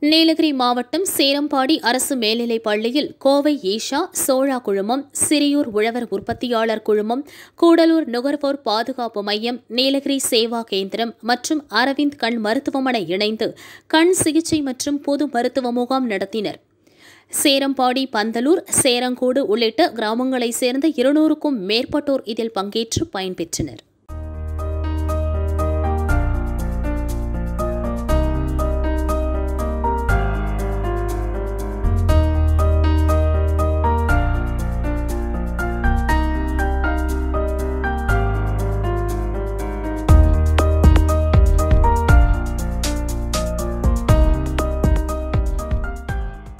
நீலகிரி மாவட்டம் சேரம்பாடி அரசு மேல்நிலைப் பள்ளியில் கோவை ஈஷா சோழா குழுமம், சிறியூர் உழவர் உற்பத்தியாளர் குழுமம், கூடலூர் நுகர்வோர் பாதுகாப்பு மையம், நீலகிரி சேவா கேந்திரம் மற்றும் அரவிந்த் கண் மருத்துவமனை இணைந்து கண் சிகிச்சை மற்றும் பொது மருத்துவ முகாம் நடத்தினர். சேரம்பாடி, பந்தலூர், சேரங்கோடு உள்ளிட்ட கிராமங்களைச் சேர்ந்த 200க்கும் மேற்பட்டோர் இதில் பங்கேற்று பயன்பெற்றனர்.